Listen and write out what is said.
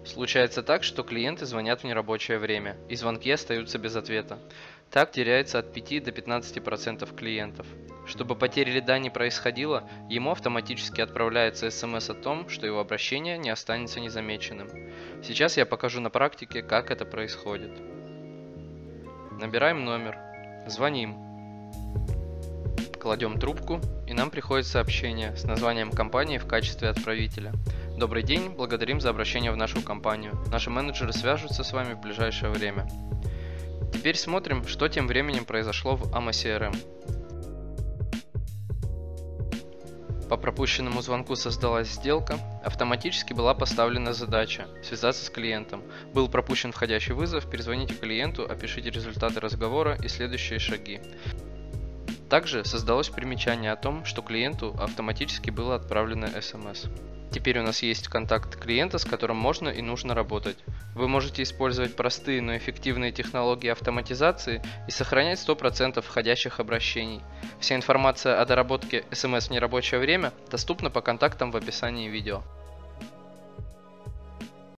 Случается так, что клиенты звонят в нерабочее время, и звонки остаются без ответа. Так теряется от 5 до 15% клиентов. Чтобы потери лида не происходило, ему автоматически отправляется СМС о том, что его обращение не останется незамеченным. Сейчас я покажу на практике, как это происходит. Набираем номер, звоним, кладем трубку, и нам приходит сообщение с названием компании в качестве отправителя. Добрый день, благодарим за обращение в нашу компанию. Наши менеджеры свяжутся с вами в ближайшее время. Теперь смотрим, что тем временем произошло в AMA CRM. По пропущенному звонку создалась сделка, автоматически была поставлена задача связаться с клиентом. Был пропущен входящий вызов, перезвоните клиенту, опишите результаты разговора и следующие шаги. Также создалось примечание о том, что клиенту автоматически было отправлено СМС. Теперь у нас есть контакт клиента, с которым можно и нужно работать. Вы можете использовать простые, но эффективные технологии автоматизации и сохранять 100% входящих обращений. Вся информация о доработке СМС в нерабочее время доступна по контактам в описании видео.